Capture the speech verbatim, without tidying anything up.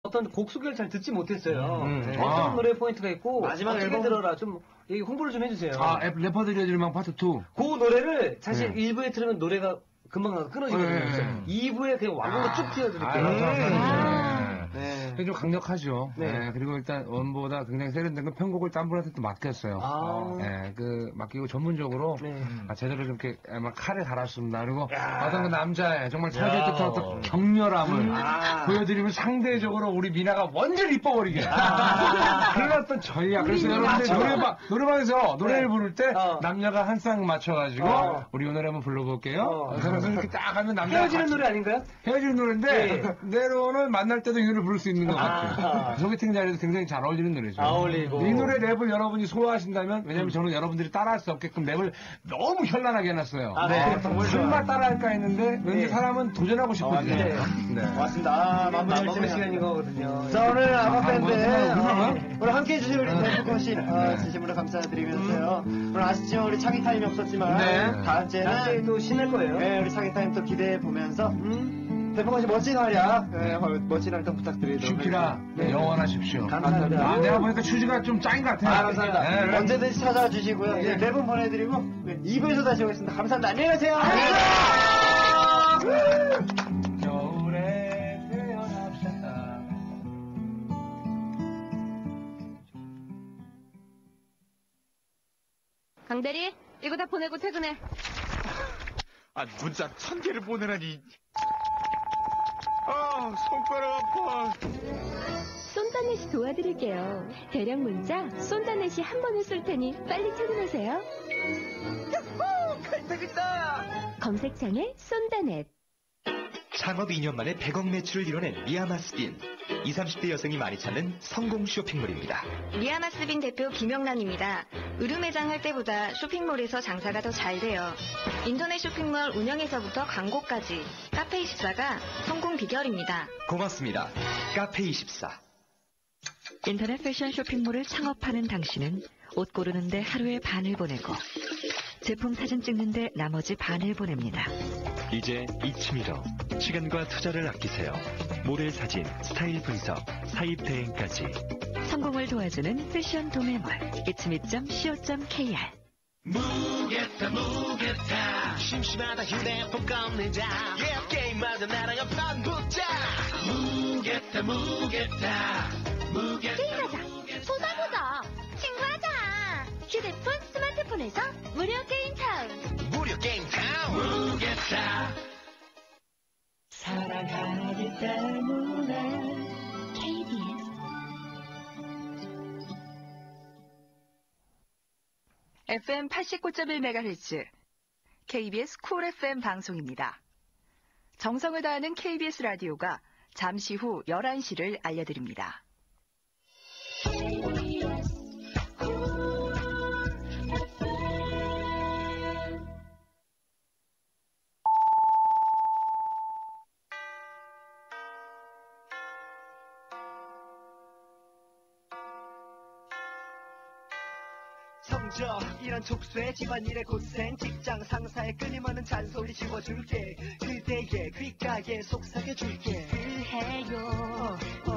어떤 곡 소개를 잘 듣지 못했어요. 음, 네. 아. 어떤 노래 포인트가 있고 마지막 어떻게 앨범... 들어라 좀 얘기 홍보를 좀 해주세요. 아, 래퍼들의 절망 파트 투. 그 노래를 사실 네. 일 부에 들으면 노래가 금방 가서 끊어지거든요. 네. 그래서 이 부에 그냥 완곡으로 아, 쭉 띄워드릴게요. 아, 감사합니다. 네. 네. 네. 좀 강력하죠. 네. 네. 그리고 일단 원보다 굉장히 세련된 건 편곡을 딴 분한테 또 맡겼어요. 아. 네, 그 맡기고 전문적으로 네. 아, 제대로 좀 이렇게 막 칼을 갈았습니다. 그리고 야. 어떤 그 남자의 정말 찾을 야. 듯한 어떤 격렬함을 음. 아. 보여드리면 상대적으로 우리 미나가 완전히 이뻐버리게. 아. 그런 어떤 전략. 그래서 우리 여러분들 미나. 노래방, 노래방에서 노래를 네. 부를 때 어. 남녀가 한 쌍 맞춰가지고 어. 우리 이 노래 한번 불러볼게요. 어. 그래서 이렇게 딱 하면 남자가 헤어지는 같이 노래 아닌가요? 헤어지는 노래인데 예. 내로는 만날 때도 이 노래 부를 수 있는 것 같아요. 아. 소개팅 자리에서 굉장히 잘 어울리는 노래죠. 어울리고. 이 노래 랩을 여러분이 소화하신다면 왜냐면 음. 저는 여러분들이 따라할 수 없게끔 랩을 너무 현란하게 해놨어요. 아, 네. 어, 설마 따라할까 했는데 왠지 네. 사람은 도전하고 싶거든요. 네. 네. 맞습니다. 아, 마무리 마무리 시간인 거거든요. 자, 오늘 아마밴드 아, 어, 오늘 함께 해주신 우리 대포콘 씨 네. 어, 진심으로 감사드리면서요. 오늘 아시죠? 우리 창의 타임이 없었지만 네. 다음 주에는 다음 주에 또 신날 거예요. 네, 우리 창의 타임 또 기대해 보면서 음, 대포콘 씨 멋진 활약, 네, 멋진 활동 부탁드리도록 슈키라 네. 영원하십시오. 감사합니다. 아, 내가 보니까 추지가 좀 짱인 것 같아요. 아, 감사합니다. 네, 네. 언제든지 찾아와 주시고요. 네. 네. 네 분 보내드리고 이 부에서 다시 오겠습니다. 감사합니다. 안녕히 가세요. 겨울에 태어납시다. 강대리, 이거 다 보내고 퇴근해. 아, 문자 천 개를 보내라니. 아, 손가락 아파. 쏜다넷이 도와드릴게요. 대량 문자 쏜다넷이 한 번에 쏠 테니 빨리 퇴근하세요. 칼퇴근이다. 검색창에 쏜다넷. 창업 이 년 만에 백억 매출을 이뤄낸 리아마스빈. 이십, 삼십 대 여성이 많이 찾는 성공 쇼핑몰입니다. 리아마스빈 대표 김영란입니다. 의류매장 할 때보다 쇼핑몰에서 장사가 더 잘 돼요. 인터넷 쇼핑몰 운영에서부터 광고까지 카페이십사가 성공 비결입니다. 고맙습니다. 카페이십사. 인터넷 패션 쇼핑몰을 창업하는 당신은 옷 고르는데 하루에 반을 보내고 제품 사진 찍는데 나머지 반을 보냅니다. 이제 이치미로 시간과 투자를 아끼세요. 모델 사진, 스타일 분석, 사입 대행까지. 성공을 도와주는 패션 도매몰 이츠미 닷 씨오 닷 케이알. 무겠다 무겠다 심심하다 휴대폰 꺼내자 yeah, 게임마다 나랑 한판 붙자 무겠다 무겠다 무겠다 게임하자, 쏟아보자, 친구하자. 휴대폰, 스마트폰에서 무료 게임 타운. 무료 게임 타운 무겠다 사랑하기 때문에 케이비에스 에프엠 팔십구 점 일 메가헤르츠 케이비에스 쿨 에프엠 방송입니다. 정성을 다하는 케이비에스 라디오가 잠시 후 열한 시를 알려드립니다. 성적 이런 족쇄 집안일의 고생 직장 상사의 끊임없는 잔소리 지워줄게 그대의 귓가에 속삭여줄게 해요.